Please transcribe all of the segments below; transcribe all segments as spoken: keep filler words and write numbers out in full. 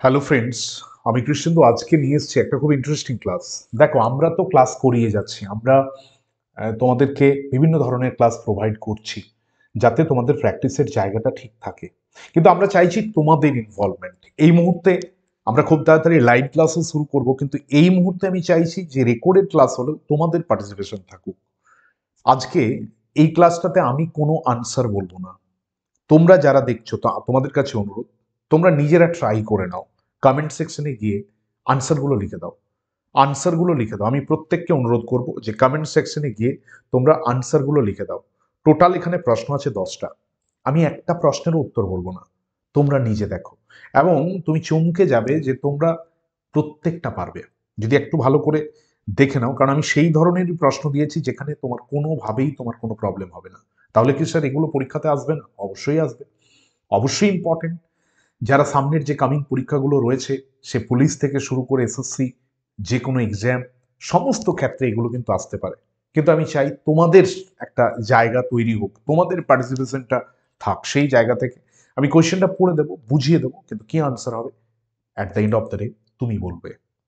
Hello friends, আমি কৃষ্ণেন্দু আজকে নিয়ে এসেছি একটা খুব ইন্টারেস্টিং ক্লাস। দেখো, আমরা তো ক্লাস করিয়ে যাচ্ছি, আমরা আহ, তোমাদেরকে বিভিন্ন ধরনের ক্লাস প্রোভাইড করছি যাতে তোমাদের প্র্যাকটিসের জায়গাটা ঠিক থাকে। কিন্তু আমরা চাইছি তোমাদের ইনভলভমেন্ট। এই মুহূর্তে আমরা খুব তাড়াতাড়ি লাইভ ক্লাসও শুরু করব, কিন্তু এই মুহূর্তে আমি চাইছি যে রেকর্ডেড ক্লাস হলেও তোমাদের পার্টিসিপেশন থাকুক। আজকে এই ক্লাসটাতে আমি কোনো আনসার বলবো না। তোমরা যারা দেখছো, তা তোমাদের কাছে অনুরোধ, তোমরা নিজেরা ট্রাই করে নাও। কমেন্ট সেকশনে গিয়ে আনসারগুলো লিখে দাও। আনসারগুলো লিখে দাও। আমি প্রত্যেককে অনুরোধ করব যে কমেন্ট সেকশনে গিয়ে তোমরা আনসারগুলো লিখে দাও। টোটাল এখানে প্রশ্ন আছে দশটা। আমি একটা প্রশ্নেরও উত্তর বলবো না। তোমরা নিজে দেখো এবং তুমি চমকে যাবে যে তোমরা প্রত্যেকটা পারবে যদি একটু ভালো করে দেখে নাও। কারণ আমি সেই ধরনের প্রশ্ন দিয়েছি যেখানে তোমার কোনোভাবেই তোমার কোনো প্রবলেম হবে না। তাহলে কি স্যার এগুলো পরীক্ষাতে আসবে না? অবশ্যই আসবে, অবশ্যই ইম্পর্টেন্ট। যারা সামনের যে কামিং পরীক্ষাগুলো রয়েছে, সে পুলিশ থেকে শুরু করে এসএসসি, যে কোনো এক্সাম, সমস্ত ক্ষেত্রে এগুলো কিন্তু আসতে পারে। কিন্তু আমি চাই তোমাদের একটা জায়গা তৈরি হোক, তোমাদের পার্টিসিপেশনটা থাক। সেই জায়গা থেকে আমি কোয়েশ্চেনটা পড়ে দেবো, বুঝিয়ে দেবো, কিন্তু কি আনসার হবে at the end of the day তুমি বলবে।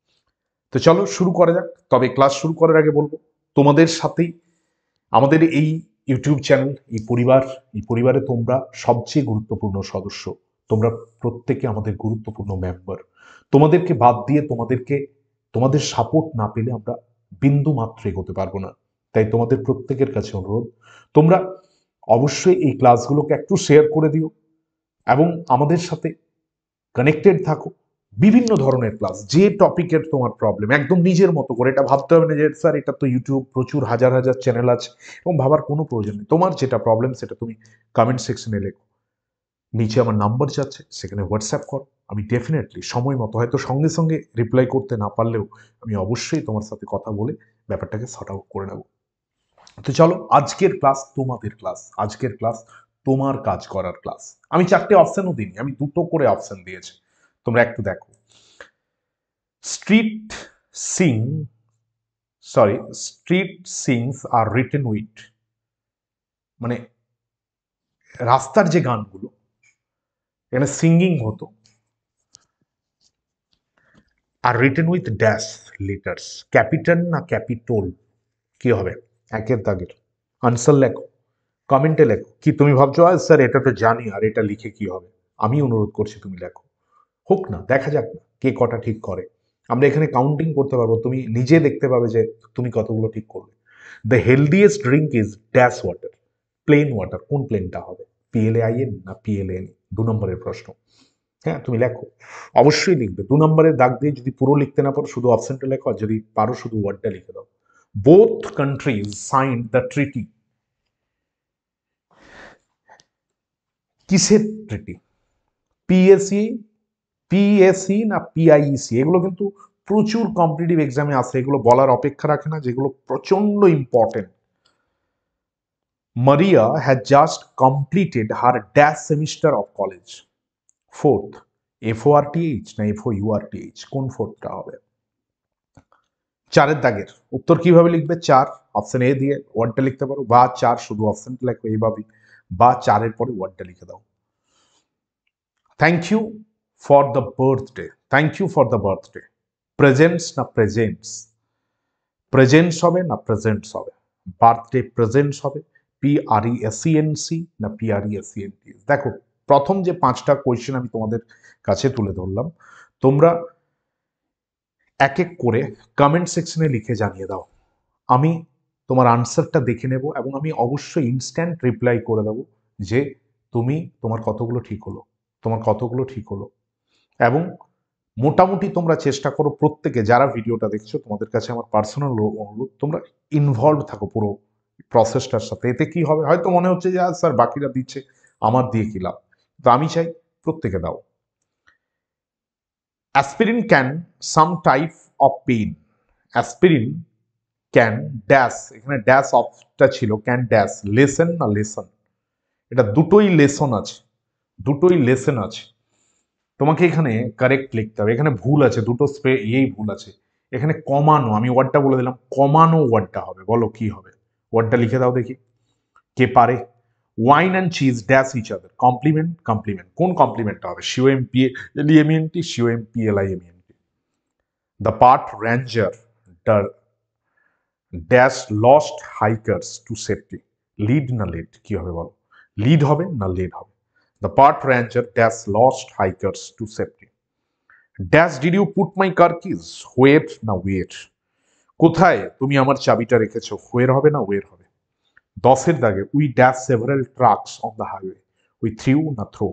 তো চলো শুরু করা যাক। তবে ক্লাস শুরু করার আগে বলবো, তোমাদের সাথেই আমাদের এই ইউটিউব চ্যানেল, এই পরিবার, এই পরিবারে তোমরা সবচেয়ে গুরুত্বপূর্ণ সদস্য। তোমরা প্রত্যেকে আমাদের গুরুত্বপূর্ণ মেম্বার। তোমাদেরকে বাদ দিয়ে, তোমাদেরকে তোমাদের সাপোর্ট না পেলে আমরা বিন্দু মাত্র এগোতে পারবো না। তাই তোমাদের প্রত্যেকের কাছে অনুরোধ, তোমরা অবশ্যই এই ক্লাসগুলোকে একটু শেয়ার করে দিও এবং আমাদের সাথে কানেক্টেড থাকো। বিভিন্ন ধরনের ক্লাস, যে টপিকের তোমার প্রবলেম, একদম নিজের মতো করে। এটা ভাবতে হবে না যে স্যার এটা তো ইউটিউব, প্রচুর হাজার হাজার চ্যানেল আছে, এবং ভাবার কোনো প্রয়োজন নেই। তোমার যেটা প্রবলেম সেটা তুমি কমেন্ট সেকশনে লেখো। নিচে আমার নাম্বার যাচ্ছে, সেখানে হোয়াটসঅ্যাপ করো। আমি ডেফিনেটলি সময় মতো, হয়তো সঙ্গে সঙ্গে রিপ্লাই করতে না পারলেও, আমি অবশ্যই তোমার সাথে কথা বলে ব্যাপারটাকে সর্ট আউট করে নেব। তো চলো, আজকের ক্লাস তোমাদের ক্লাস, আজকের ক্লাস তোমার কাজ করার ক্লাস। আমি চারটে অপশনও দিইনি, আমি দুটো করে অপশন দিয়েছি। তোমরা একটু দেখো। Street sing sorry street sings are written with, মানে রাস্তার যে গানগুলো, এখানে সিঙ্গিং হতো, are written with dash letters, capital না ক্যাপিটোল, কি হবে? একের দাগের আনসার লেখো, কমেন্টে লেখো। কি তুমি ভাবছো আজ স্যার এটা তো জানি, আর এটা লিখে কি হবে? আমি অনুরোধ করছি তুমি লেখো, হোক না, দেখা যাক না কে কটা ঠিক করে। আমরা এখানে কাউন্টিং করতে পারবো, তুমি নিজে দেখতে পাবে যে তুমি কতগুলো ঠিক করবে। The healthiest drink is dash water, plain water. কোন প্লেনটা হবে? পিএলএ আইএন না পিএলএন? দু নম্বরের প্রশ্ন। হ্যাঁ, তুমি লেখো, অবশ্যই লিখবে। দু নম্বরের দাগ দিয়ে যদি পুরো লিখতে না পারো, শুধু অপশনটা লেখো, আর যদি পারো শুধু ওয়ার্ডটা লিখে দাও। Both countries signed the treaty. কিসের ট্রিটি? পিএসসি, পিএসসি না পিআইইসি? এগুলো কিন্তু প্রচুর কম্পিটিটিভ এক্সামে আসে, এগুলো বলার অপেক্ষা রাখে না, যেগুলো প্রচন্ড important. Maria has just completed her dash semester of college. Fourth, F O R T H না F O U R T H? কোন ফোর্থটা হবে? চারের দাগের উত্তর কিভাবে লিখবে? চার, অপশন এ দিয়ে ওয়ার্ডটা লিখতে পারো, বা চার শুধু অপশনটা লেখো এইভাবেই, বা চারের পরে ওয়ার্ডটা লিখে দাও। Thank you for the birthday, thank you for the birthday. Presents না প্রেজেন্টস? প্রেজেন্টস হবে না প্রেজেন্টস হবে? বার্থডে প্রেজেন্টস হবে। P R E S E N C না P R E S E N T? দেখো, প্রথম যে পাঁচটা কোয়েশ্চেন আমি তোমাদের কাছে তুলে ধরলাম, তোমরা এক এক করে কমেন্ট সেকশনে লিখে জানিয়ে দাও। আমি তোমার আনসারটা দেখে নেব এবং আমি অবশ্যই ইনস্ট্যান্ট রিপ্লাই করে দেবো যে তুমি, তোমার কতগুলো ঠিক হলো, তোমার কতগুলো ঠিক হলো। এবং মোটামুটি তোমরা চেষ্টা করো, প্রত্যেকে যারা ভিডিওটা দেখছো, তোমাদের কাছে আমার পার্সোনাল অনুরোধ, তোমরা ইনভলভ থাকো পুরো প্রসেসটার সাথে। এতে কি হবে, হয়তো মনে হচ্ছে যে স্যার বাকিরা দিচ্ছে, আমার দিয়ে কি লাভ? তো আমি চাই প্রত্যেকে দাও। Aspirin can some type of pain. Aspirin can dash, এখানে ড্যাশ অফটা ছিল, ক্যান ড্যাশ লেসন না লেসন? এটা দুটোই লেসন আছে, দুটোই লেসন আছে। তোমাকে এখানে কারেক্ট লিখতে হবে। এখানে ভুল আছে, দুটো স্পে ইয়েই ভুল আছে। এখানে কমানো, আমি ওয়ার্ডটা বলে দিলাম, কমানো ওয়ার্ডটা হবে। বলো কি হবে? ওয়ার্ডটা লিখে দাও দেখি, কে পারে? Wine and cheese dash each other, complement complement, কোন কমপ্লিমেন্টটা হবে? C O M P L E M N T, C O M P L I M N T. The park ranger dash lost hikers to safety, lead না led কি হবে বলো? Lead হবে না led হবে? The park ranger dash lost hikers to safety. Dash did you put my car keys, where না wear? কোথায় তুমি আমার চাবিটা রেখেছো, হোয়ের হবে না ওয়ের হবে? দশের দাগে we dash several trucks on the highway, we threw না থ্রো?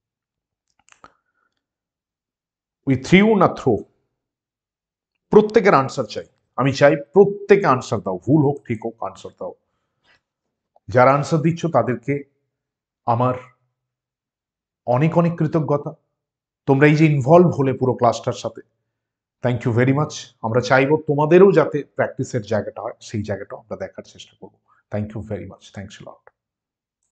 উই থ্রিউ না থ্রো? প্রত্যেকের আনসার চাই, আমি চাই প্রত্যেকে আনসার দাও, ভুল হোক ঠিক হোক আনসার দাও। যারা আনসার দিচ্ছ তাদেরকে আমার অনেক অনেক কৃতজ্ঞতা। তোমরা এই যে ইনভলভ হলে পুরো ক্লাসটার সাথে, থ্যাংক ইউ ভেরি মাচ। আমরা চাইবো তোমাদেরও যাতে প্র্যাকটিসের জায়গাটা হয়, সেই জায়গাটা আমরা দেখার চেষ্টা করবো। Thank you very much, thanks a lot.